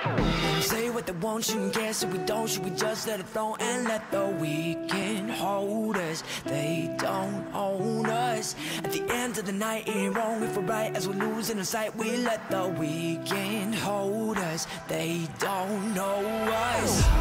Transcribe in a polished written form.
Say what they want, shouldn't care, so we don't. Should we just let it flow and let the weekend hold us? They don't own us. At the end of the night, it ain't wrong if we're right. As we're losing our sight, we let the weekend hold us. They don't know us.